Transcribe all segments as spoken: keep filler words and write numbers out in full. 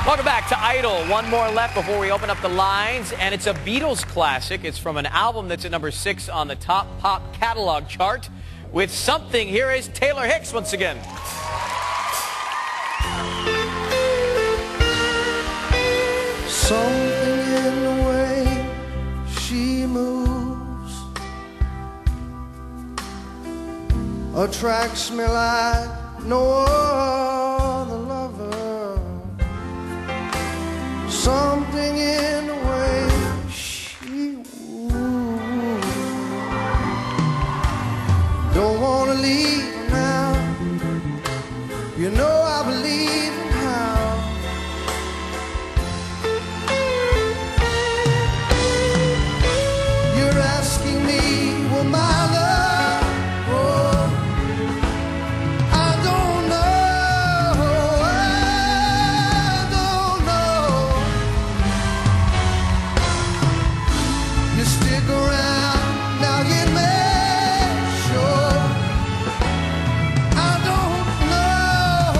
Welcome back to Idol. One more left before we open up the lines, and it's a Beatles classic. It's from an album that's at number six on the top pop catalog chart. With Something, here is Taylor Hicks once again. Something in the way she moves attracts me like no other lover. Something in the way she moves. Don't wanna leave now. You know I believe in how. You're asking me, will my love grow? I don't know, I don't know. You stick around, now you make sure. I don't know,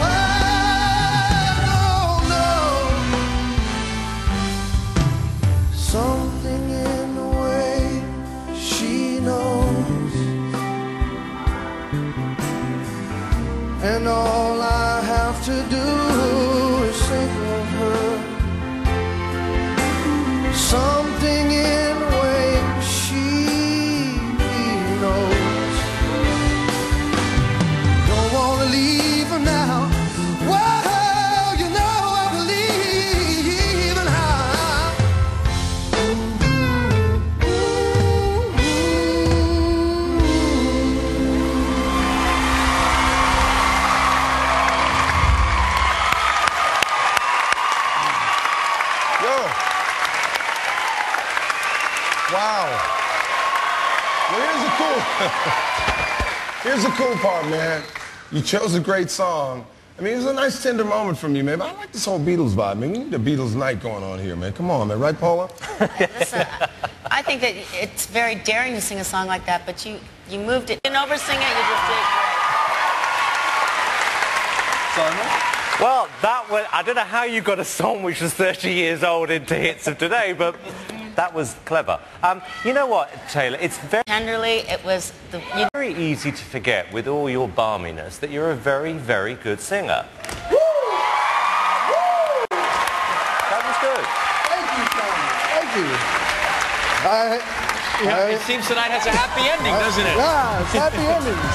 I don't know. Something in the way she knows, and all I have to do is think of her. Something in the way she knows. Don't wanna leave her now. Whoa, you know I believe in her. Yo. Wow. Well, here's the cool. Here's the cool part, man. You chose a great song. I mean, it was a nice tender moment from you, man. But I like this whole Beatles vibe. I mean, we need a Beatles night going on here, man. Come on, man. Right, Paula? Listen, I think that it's very daring to sing a song like that, but you, you moved it. You didn't oversing it, you just did great. Well, that was, I don't know how you got a song which was thirty years old into hits of today, but that was clever. Um, you know what, Taylor, it's very, Tenderly, it was the... You, very easy to forget with all your balminess that you're a very, very good singer. Woo! Woo! That was good. Thank you, Tommy. Thank you. I, You know, I, it seems tonight has a happy ending, doesn't it? Yeah, it's happy endings.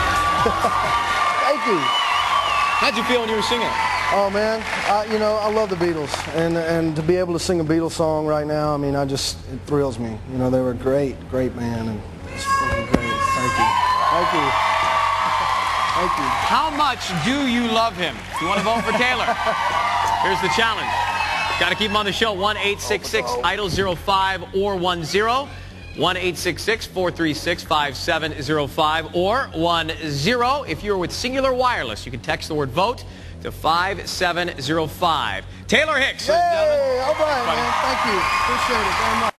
Thank you. How'd you feel when you were singing? Oh man, I, you know, I love the Beatles, and and to be able to sing a Beatles song right now, I mean, I just, it thrills me. You know, they were a great, great band, and it's fucking great. Thank you. Thank you. Thank you. How much do you love him? If you want to vote for Taylor, here's the challenge. Got to keep him on the show. one eight six six idol zero five or one zero. one eight six six, four three six, five seven zero five or one zero. If you're with Singular Wireless, you can text the word vote to five seven zero five. Taylor Hicks. Hey, all right, man. Thank you. Appreciate it very much.